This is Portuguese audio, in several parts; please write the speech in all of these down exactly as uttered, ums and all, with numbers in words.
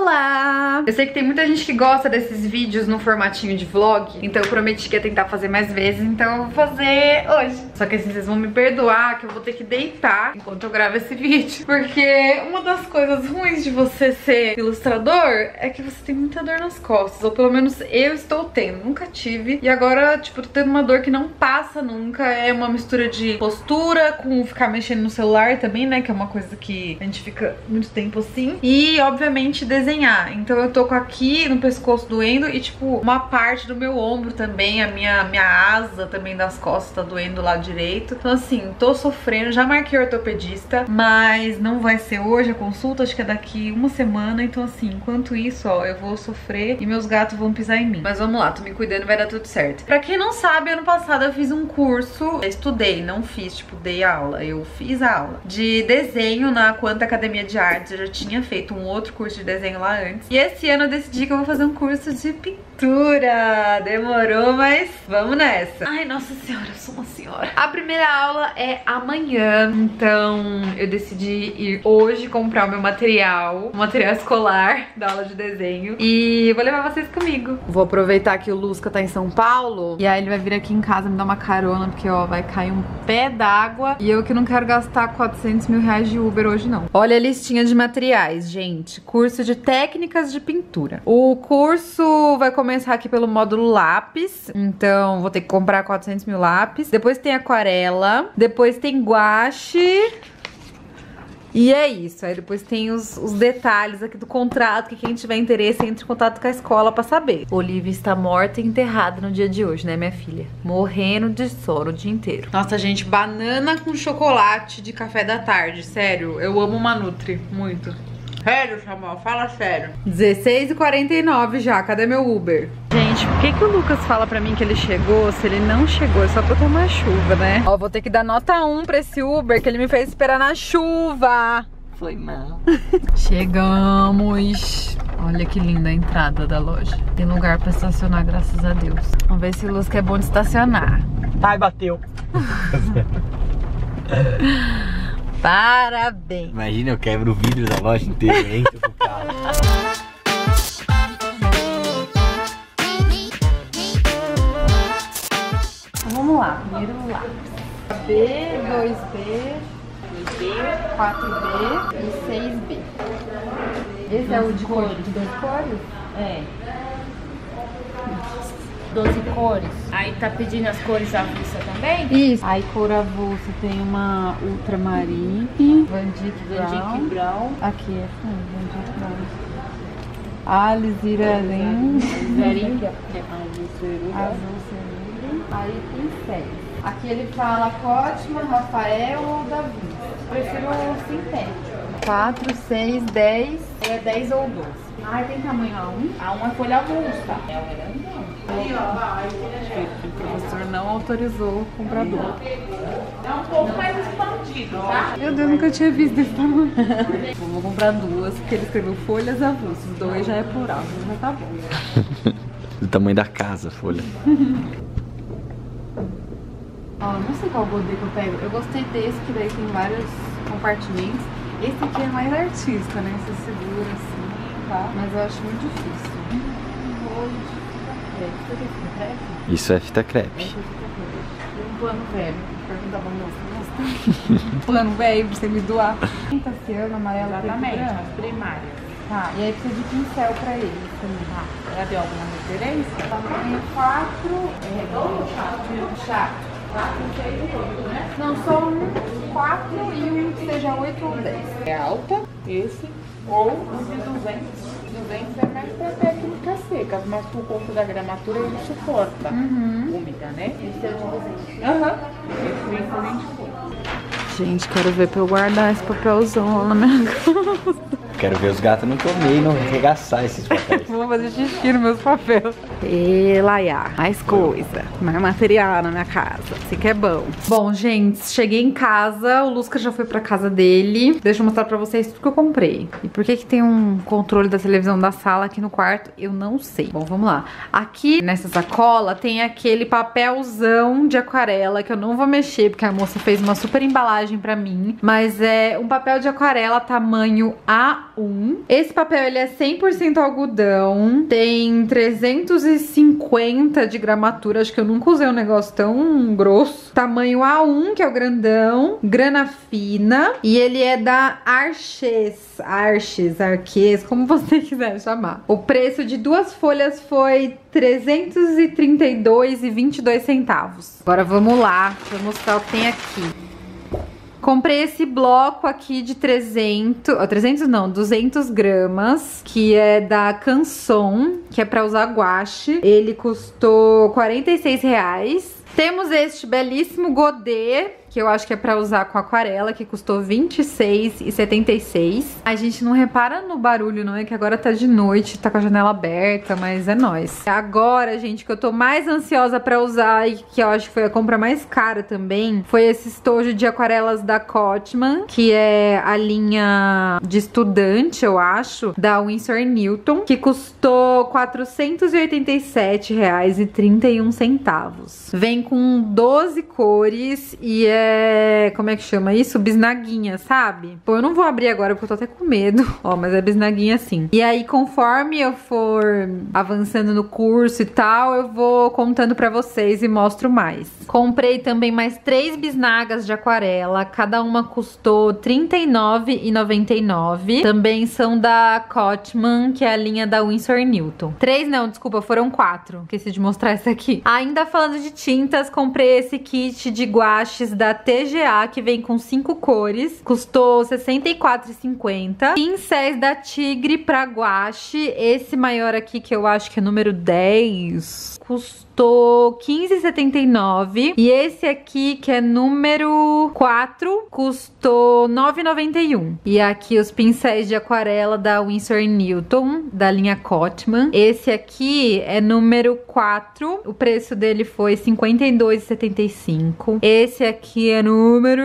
Olá! Eu sei que tem muita gente que gosta desses vídeos no formatinho de vlog, então eu prometi que ia tentar fazer mais vezes, então eu vou fazer hoje. Só que assim, vocês vão me perdoar que eu vou ter que deitar enquanto eu gravo esse vídeo, porque uma das coisas ruins de você ser ilustrador é que você tem muita dor nas costas, ou pelo menos eu estou tendo, nunca tive. E agora, tipo, eu tô tendo uma dor que não passa nunca, é uma mistura de postura com ficar mexendo no celular também, né, que é uma coisa que a gente fica muito tempo assim. E, obviamente, desenhar. Então eu tô com aqui no pescoço doendo e, tipo, uma parte do meu ombro também, a minha, minha asa também das costas tá doendo do lado direito. Então, assim, tô sofrendo. Já marquei ortopedista, mas não vai ser hoje a consulta, acho que é daqui uma semana. Então, assim, enquanto isso, ó, eu vou sofrer e meus gatos vão pisar em mim. Mas vamos lá, tô me cuidando e vai dar tudo certo. Pra quem não sabe, ano passado eu fiz um curso, eu estudei, não fiz, tipo, dei aula. Eu fiz a aula de desenho na Quanta Academia de Artes. Eu já tinha feito um outro curso de desenho lá antes. E esse ano eu decidi que eu vou fazer um curso de pintura. Demorou, mas vamos nessa. Ai, nossa senhora, eu sou uma senhora. A primeira aula é amanhã, então eu decidi ir hoje comprar o meu material, o material escolar da aula de desenho, e vou levar vocês comigo. Vou aproveitar que o Lusca tá em São Paulo, e aí ele vai vir aqui em casa me dar uma carona, porque ó, vai cair um pé d'água, e eu que não quero gastar quatrocentos mil reais de Uber hoje não. Olha a listinha de materiais, gente. Curso de técnicas de pintura. O curso vai começar aqui pelo módulo lápis, então vou ter que comprar quatrocentos mil lápis. Depois tem aquarela, depois tem guache. E é isso, aí depois tem os, os detalhes aqui do contrato, que quem tiver interesse entre em contato com a escola pra saber. Olivia está morta e enterrada no dia de hoje, né, minha filha? Morrendo de sono o dia inteiro. Nossa, gente, banana com chocolate de café da tarde, sério, eu amo uma Nutri, muito. Sério, Samuel, fala sério. dezesseis e quarenta e nove já, cadê meu Uber? Gente, por que que o Lucas fala pra mim que ele chegou se ele não chegou? É só pra tomar chuva, né? Ó, vou ter que dar nota um pra esse Uber que ele me fez esperar na chuva. Foi mal. Chegamos. Olha que linda a entrada da loja. Tem lugar pra estacionar, graças a Deus. Vamos ver se o Lusca é bom de estacionar. Ai, bateu. Parabéns. Imagina, eu quebro o vidro da loja inteira e entro pro carro. Vamos lá, primeiro lápis. B, dois B, quatro B e seis B. Esse é o de cores, de duas cores? É. doze cores. Aí tá pedindo as cores avulsa também? Isso. Aí cor avulsa tem uma ultramarine, Van Dyck Brown. Brown. Aqui é hum, Van Dyck Brown. Alizarin. Alizarin, que é azul cerudo. Azul cerudo. Aí pincéis. Aqui ele fala Cotman, Rafael ou Davi. Prefiro o sintético. quatro, seis, dez. É dez ou doze. Ah, tem tamanho A um? A uma folha avulsa. É o grandão. O professor não autorizou o comprador. É um pouco mais expandido, tá? Meu Deus, nunca tinha visto desse tamanho. Bom, vou comprar duas, porque ele escreveu folhas avulsas. Dois já é plural, já tá bom. Do tamanho da casa, a folha. Ó, não sei qual godê que eu pego. Eu gostei desse, que daí tem vários compartimentos. Esse aqui é mais artista, né? Você segura assim, tá? Mas eu acho muito difícil. Isso é fita crepe. E um plano velho. Pergunta pra moça, um plano velho pra você me doar. Pinta esse ano, amarelo, Exatamente, preto, as primárias. tá, e aí precisa de pincel pra eles também. Tá. Ela deu alguma referência? Tamanho quatro, é redondo, chato, chato. quatro, seis e oito, né? Não, só um quatro e um que seja oito ou dez. É alta, esse, ou os de duzentos. duzentos é mais pra técnica seca, mas por conta da gramatura ele suporta. Uhum. Úmida, né? Esse é o de duzentos. Aham. Esse vem com vinte cores. Gente, quero ver pra eu guardar esse papelzão lá na minha casa. Quero ver os gatos não comer e não arregaçar esses papéis. vou fazer xixi nos meus papéis. E Laia, mais coisa, mais material na minha casa. Assim que é bom. Bom, gente, cheguei em casa. O Lusca já foi pra casa dele. Deixa eu mostrar pra vocês tudo que eu comprei. E por que que tem um controle da televisão da sala aqui no quarto? Eu não sei. Bom, vamos lá. Aqui, nessa sacola, tem aquele papelzão de aquarela que eu não vou mexer, porque a moça fez uma super embalagem pra mim. Mas é um papel de aquarela tamanho A um. Esse papel, ele é cem por cento algodão. Tem trezentos e cinquenta de gramatura. Acho que eu nunca usei um negócio tão grosso. Tamanho A um, que é o grandão. Grana fina. E ele é da Arches. Arches, Arques, como você quiser chamar. O preço de duas folhas foi trezentos e trinta e dois reais e vinte e dois centavos. Agora vamos lá, vou mostrar o que tem aqui. Comprei esse bloco aqui de trezentos, oh, trezentos não, duzentos gramas, que é da Canson, que é pra usar guache. Ele custou quarenta e seis reais. Temos este belíssimo godê, que eu acho que é pra usar com aquarela, que custou vinte e seis reais e setenta e seis centavos. A gente não repara no barulho, não é? Que agora tá de noite, tá com a janela aberta, mas é nóis. Agora, gente, que eu tô mais ansiosa pra usar e que eu acho que foi a compra mais cara também, foi esse estojo de aquarelas da Cotman, que é a linha de estudante, eu acho, da Winsor Newton, que custou quatrocentos e oitenta e sete reais e trinta e um centavos. Vem com doze cores e é... como é que chama isso? Bisnaguinha, sabe? Pô, eu não vou abrir agora porque eu tô até com medo. Ó, mas é bisnaguinha assim. E aí, conforme eu for avançando no curso e tal, eu vou contando pra vocês e mostro mais. Comprei também mais três bisnagas de aquarela. Cada uma custou trinta e nove reais e noventa e nove centavos. Também são da Cotman, que é a linha da Winsor Newton. Três não, desculpa, foram quatro. Esqueci de mostrar essa aqui. Ainda falando de tintas, comprei esse kit de guaches da T G A, que vem com cinco cores. Custou sessenta e quatro reais e cinquenta centavos. Pincéis da Tigre pra guache. Esse maior aqui, que eu acho que é número dez, custou quinze reais e setenta e nove centavos. E esse aqui, que é número quatro, custou nove reais e noventa e um centavos. E aqui os pincéis de aquarela da Winsor Newton, da linha Cotman. Esse aqui é número quatro. O preço dele foi cinquenta e dois reais e setenta e cinco centavos. Esse aqui é número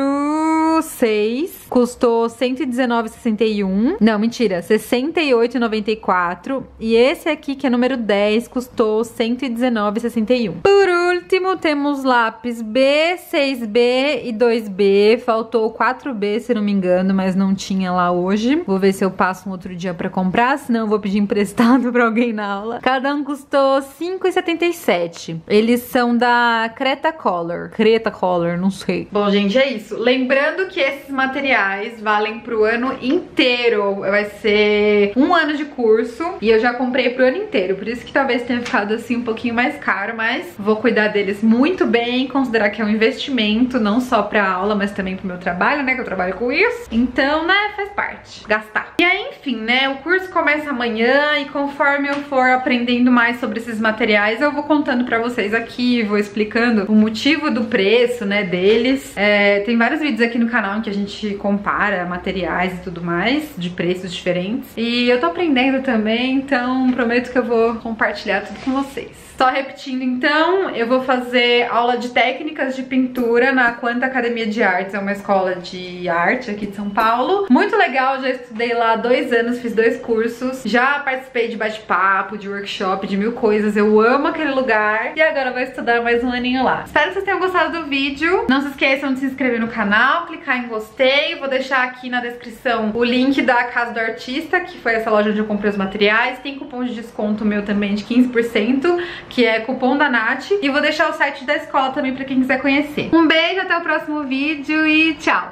seis. Custou cento e dezenove reais e sessenta e um centavos. Não, mentira, sessenta e oito reais e noventa e quatro centavos. E esse aqui, que é número dez, custou cento e dezenove reais e sessenta e um centavos. Por último, temos lápis B, seis B e dois B. Faltou quatro B, se não me engano, mas não tinha lá hoje. Vou ver se eu passo um outro dia pra comprar, senão eu vou pedir emprestado pra alguém na aula. Cada um custou cinco reais e setenta e sete centavos. Eles são da Cretacolor. Cretacolor, não sei. Bom, gente, é isso. Lembrando que esses materiais valem pro ano inteiro. Vai ser um ano de curso e eu já comprei pro ano inteiro. Por isso que talvez tenha ficado assim um pouquinho mais caro, mas vou cuidar deles muito bem, considerar que é um investimento, não só pra aula, mas também pro meu trabalho, né, que eu trabalho com isso. Então, né, faz parte. Gastar. E aí, enfim, né, o curso começa amanhã e conforme eu for aprendendo mais sobre esses materiais, eu vou contando pra vocês aqui, vou explicando o motivo do preço, né, deles. É, tem vários vídeos aqui no canal em que a gente compara materiais e tudo mais, de preços diferentes. E eu tô aprendendo também, então prometo que eu vou compartilhar tudo com vocês. Só repetindo então, eu vou fazer aula de técnicas de pintura na Quanta Academia de Artes, é uma escola de arte aqui de São Paulo. Muito legal, já estudei lá há dois anos, fiz dois cursos, já participei de bate-papo, de workshop, de mil coisas, eu amo aquele lugar e agora vou estudar mais um aninho lá. Espero que vocês tenham gostado do vídeo, não se esqueçam de se inscrever no canal, clicar em gostei, vou deixar aqui na descrição o link da Casa do Artista, que foi essa loja onde eu comprei os materiais, tem cupom de desconto meu também de quinze por cento, que é cupom da Nath, e vou deixar o site da escola também pra quem quiser conhecer. Um beijo, até o próximo vídeo e tchau!